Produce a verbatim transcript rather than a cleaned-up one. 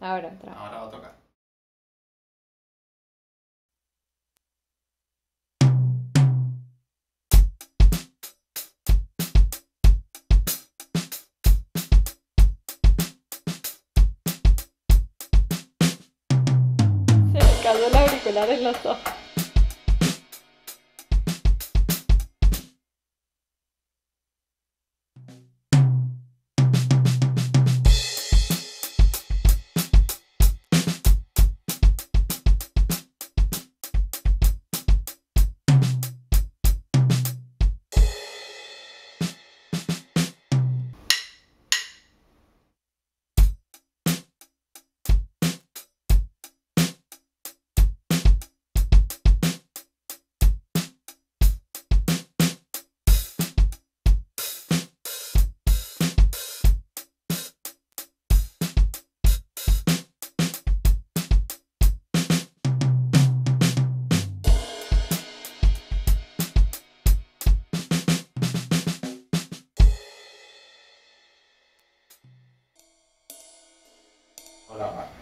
Ahora otra. Ahora va a tocar. Se me cayó el auricular en los ojos. Hola, va.